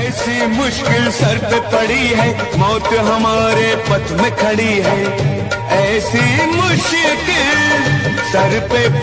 ऐसी मुश्किल सर पे पड़ी है, मौत हमारे पथ में खड़ी है। ऐसी मुश्किल सर पे